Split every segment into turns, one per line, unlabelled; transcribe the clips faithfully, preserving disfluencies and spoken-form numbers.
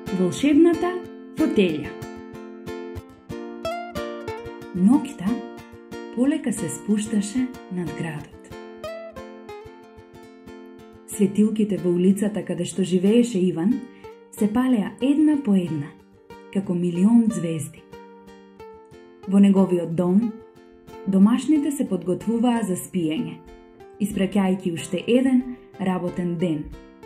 Волшебната фотелја. Ноќта полека се спушташе над градот. Светилките во улицата каде што живееше Иван се палеа една по една, како милион звезди. Во неговиот дом, домашните се подготвуваа за спиење, испраќајќи уште еден работен ден.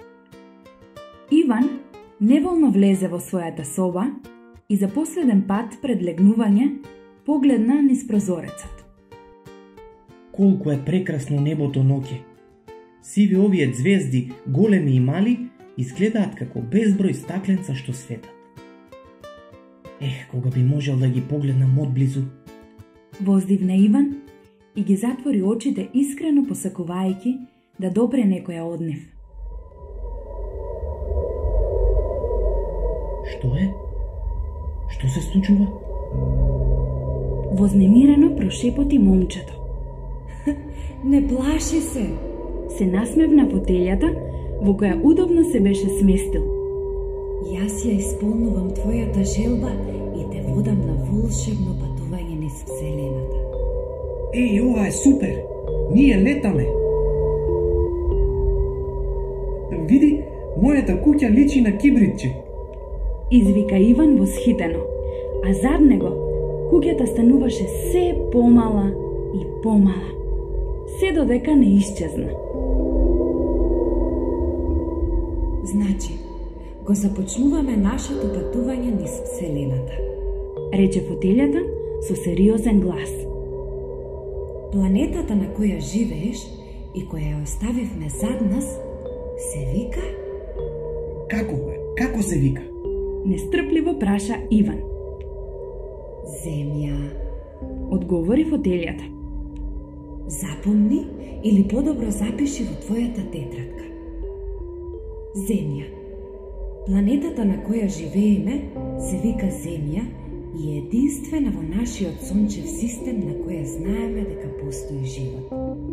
Иван неволно влезе во својата соба и за последен пат пред легнување погледна низ прозорецот.
Колку е прекрасно небото ноќе. Сиви овие звезди, големи и мали, изгледаат како безброј стакленца што светат. Ех, кога би можел да ги погледнам одблизу.
Воздивна Иван и ги затвори очите искрено посакувајќи да допре некоја од нив.
Што е? Што се случува?
Вознемирено прошепоти момчето.
Не плаши се!
Се насмевна фотелјата во која удобно се беше сместил.
Јас ја исполнувам твојата желба и те водам на волшебно патување низ вселената.
Еј, ова е супер! Ние летаме! Види, мојата куќа личи на кибритче.
Извика Иван восхитено, а зад него куќата стануваше се помала и помала, се додека не исчезна.
Значи, го започнуваме нашето патување низ вселената,
рече фотелјата со сериозен глас.
Планетата на која живееш и која ја оставивме зад нас се вика?
Како бе? Како се вика?
Нестрпливо праша Иван.
Земја,
одговори фотелјата.
Запомни или подобро запиши во твојата тетрадка. Земја. Планетата на која живееме се вика Земја и е единствена во нашиот сончев систем на која знаеме дека постои живот.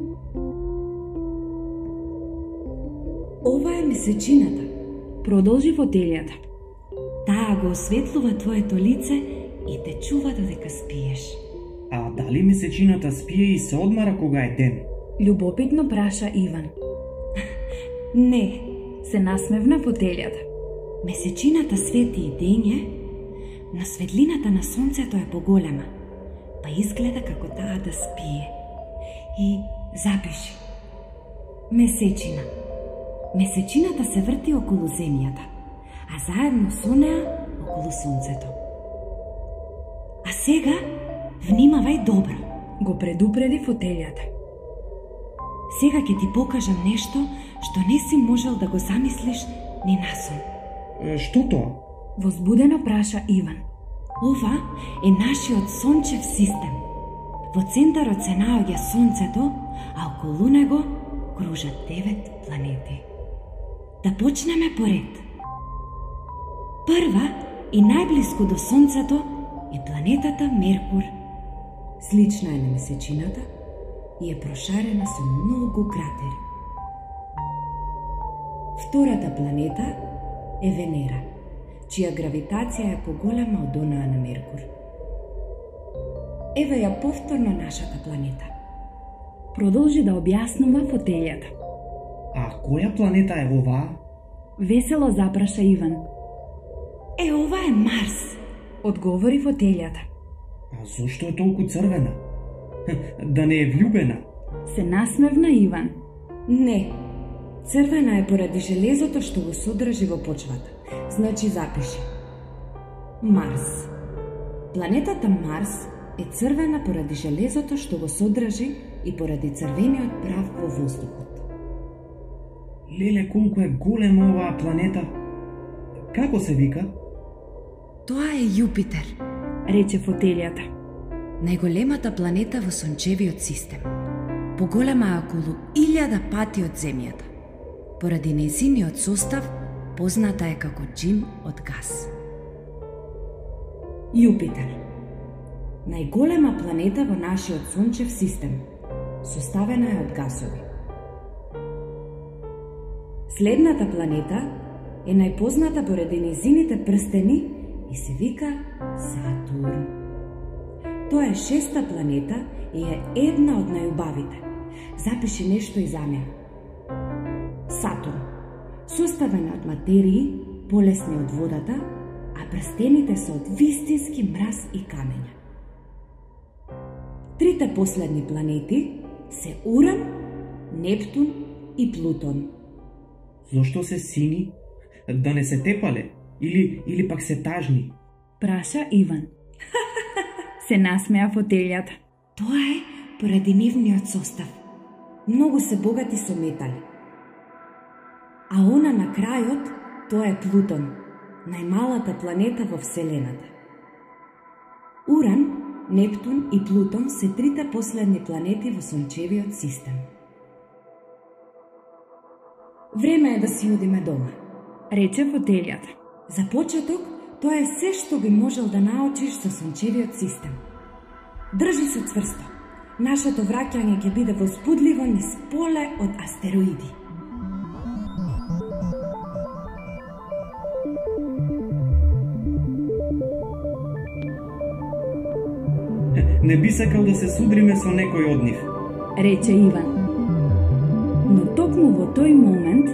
Ова е месечината,
продолжи фотелјата.
Таа го осветлува твоето лице и те чува додека спиеш.
А дали месечината спие и се одмара кога е ден?
Љубопитно праша Иван.
Не,
се насмевна фотелјата.
Месечината свети и дење, но светлината на сонцето е поголема, па изгледа како таа да спие. И запиши. Месечина. Месечината се врти околу земјата, а заедно со неа околу сонцето. А сега внимавај добро,
го предупреди фотелјата.
Сега ќе ти покажам нешто што не си можел да го замислиш ни насон.
Што тоа?
Возбудено праша Иван.
Ова е нашиот сончев систем. Во центарот се наоѓа сонцето, а околу него кружат девет планети. Да почнеме поред. Прва и најблиску до сонцето е планетата Меркур. Слична е на месечината и е прошарена со многу кратери. Втората планета е Венера, чија гравитација е поголема од онаа на Меркур. Еве ја повторно нашата планета.
Продолжи да објаснува фотелјата.
А која планета е оваа?
Весело запраша Иван.
Е, ова е Марс,
одговори фотелјата.
А зошто е толку црвена? Да не е влюбена?
Се насмевна Иван.
Не, црвена е поради железото што го содржи во почвата. Значи запиши. Марс. Планетата Марс е црвена поради железото што го содржи и поради црвениот прах во воздухот.
Леле, колку е голема оваа планета. Како се вика?
Тоа е Јупитер,
рече фотелјата.
Најголемата планета во сончевиот систем. Поголема е околу илјада пати од Земјата. Поради нејзиниот состав, позната е како џим од газ. Јупитер. Најголема планета во нашиот сончев систем. Составена е од гасови. Следната планета е најпозната поради нејзините прстени и се вика Сатурн. Тоа е шеста планета и е една од најубавите. Запиши нешто и за неа. Сатурн, составен од материи, полесни од водата, а прстените се од вистински мраз и камења. Трите последни планети се Уран, Нептун и Плутон.
Зошто се сини? Да не се тепале? Или, или пак се тажни?
Праша Иван. Се насмеа фотелјата.
Тоа е поради нивниот состав. Многу се богати со метали. А она на крајот, тоа е Плутон, најмалата планета во Вселената. Уран, Нептун и Плутон се трите последни планети во Сончевиот систем. Време е да си одиме дома,
рече фотелјата.
За почеток, тоа е се што би можел да научиш со Сончевиот систем. Држи се цврсто. Нашето враќање ќе биде возбудливо низ поле од астероиди.
Не би сакал да се судриме со некој од нив,
рече Иван. Но токму во тој момент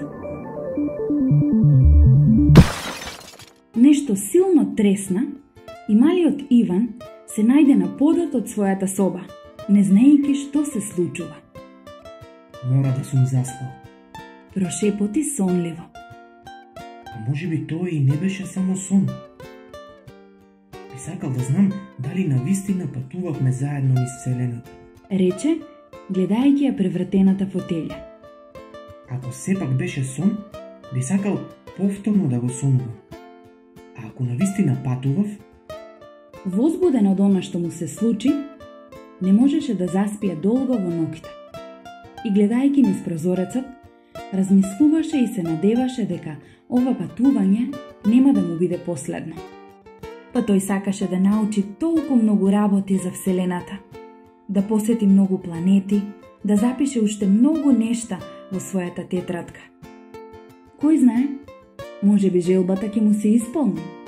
нешто силно тресна и малиот Иван се најде на подот од својата соба, не знаејќи што се случува.
Мора да сум заспал.
Прошепоти сонливо.
А може би тоа и не беше само сон. Би сакал да знам дали навистина патувавме заедно низ Вселената.
Рече, гледајќи ја превртената фотелја.
Ако сепак беше сон, би сакал повторно да го сонувам. А ако навистина патував,
возбуден од она што му се случи, не можеше да заспие долго во ноќта. И гледајќи низ прозорецот, размислуваше и се надеваше дека ова патување нема да му биде последно. Па тој сакаше да научи толку многу работи за Вселената, да посети многу планети, да запише уште многу нешта во својата тетрадка. Кој знае, може би желбата ќе му се исполни.